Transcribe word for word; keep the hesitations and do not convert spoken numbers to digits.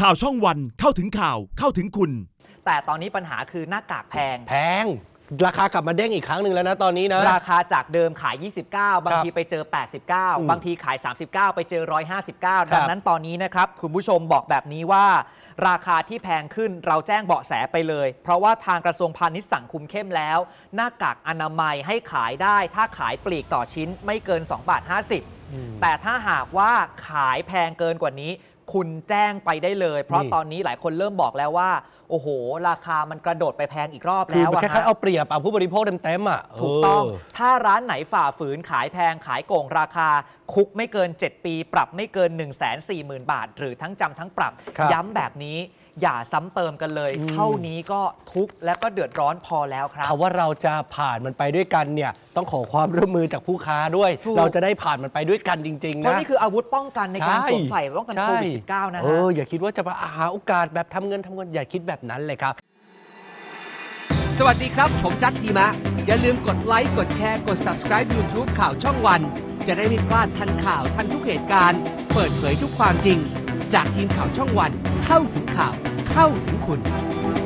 ข่าวช่องวันเข้าถึงข่าวเข้าถึงคุณแต่ตอนนี้ปัญหาคือหน้ากากแพงแพงราคากลับมาเด้งอีกครั้งหนึ่งแล้วนะตอนนี้นะราคาจากเดิมขายยี่สิบเก้าบางทีไปเจอแปดสิบเก้าบางทีขายสามสิบเก้าไปเจอหนึ่งร้อยห้าสิบเก้าดังนั้นตอนนี้นะครับคุณผู้ชมบอกแบบนี้ว่าราคาที่แพงขึ้นเราแจ้งเบาะแสไปเลยเพราะว่าทางกระทรวงพาณิชย์สั่งคุมเข้มแล้วหน้ากากอนามัยให้ขายได้ถ้าขายปลีกต่อชิ้นไม่เกินสองบาทห้าสิบแต่ถ้าหากว่าขายแพงเกินกว่านี้คุณแจ้งไปได้เลยเพราะตอนนี้หลายคนเริ่มบอกแล้วว่าโอ้โหราคามันกระโดดไปแพงอีกรอบแล้วอะคือคล้ายๆเอาเปรียบเอาผู้บริโภคเต็มๆอ่ะถูกต้องถ้าร้านไหนฝ่าฝืนขายแพงขายโกงราคาคุกไม่เกินเจ็ดปีปรับไม่เกิน หนึ่งแสนสี่หมื่น บาทหรือทั้งจำทั้งปรับย้ำแบบนี้อย่าซ้ำเติมกันเลยเท่านี้ก็ทุกข์และก็เดือดร้อนพอแล้วครับถ้าว่าเราจะผ่านมันไปด้วยกันเนี่ยต้องขอความร่วมมือจากผู้ค้าด้วยเราจะได้ผ่านมันไปด้วยกันจริงๆนะเพราะนี่คืออาวุธป้องกันในการสวมใส่ป้องกันโควิด สิบเก้า นะฮะเอออย่าคิดว่าจะมาหาโอกาสแบบทำเงินทำเงินอย่าคิดแบบนั้นเลยครับสวัสดีครับผมจัดทีมะอย่าลืมกดไลค์กดแชร์กด ซับสไครบ์ ยูทูบ ข่าวช่องวันจะได้ไม่พลาดทันข่าวทันทุกเหตุการณ์เปิดเผยทุกความจริงจากทีมข่าวช่องวันเข้าถึงข่าวเข้าถึงคุณ